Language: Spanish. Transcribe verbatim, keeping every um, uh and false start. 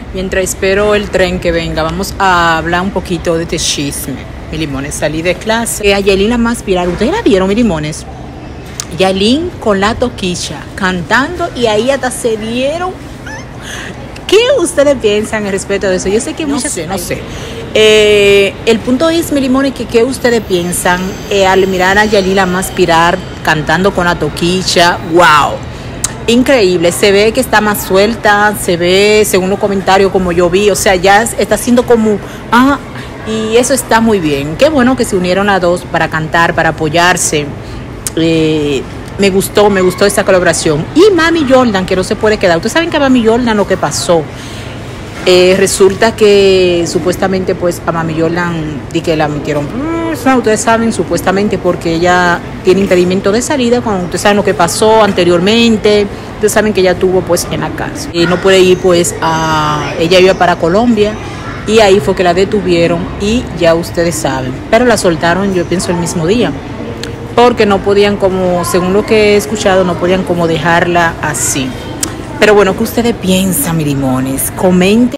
Mientras espero el tren que venga, vamos a hablar un poquito de este chisme. Mi limones, salí de clase. Eh, a Yailin la más viral. ¿Ustedes la vieron, mi limones? Yailin con la toquilla, cantando, y ahí hasta se dieron. ¿Qué ustedes piensan al respecto de eso? Yo sé que No muchas... sé, no sé. Eh, el punto es, mi limones, que qué ustedes piensan eh, al mirar a Yailin la más viral cantando con la toquilla. ¡Wow! Increíble, se ve que está más suelta, se ve, según los comentarios como yo vi, o sea, ya está haciendo como, ah, y eso está muy bien. Qué bueno que se unieron a dos para cantar, para apoyarse. Eh, me gustó, me gustó esta colaboración. Y Mami Jordan, que no se puede quedar. Ustedes saben que a Mami Jordan lo que pasó. Eh, resulta que supuestamente pues a Mami Jordan di que la metieron, no, ustedes saben, supuestamente porque ella tiene impedimento de salida, cuando ustedes saben lo que pasó anteriormente, ustedes saben que ella tuvo pues en la cárcel y no puede ir pues a, ella iba para Colombia y ahí fue que la detuvieron y ya ustedes saben, pero la soltaron yo pienso el mismo día, porque no podían como, según lo que he escuchado, no podían como dejarla así. Pero bueno, ¿qué ustedes piensan, mi limones? Comenten.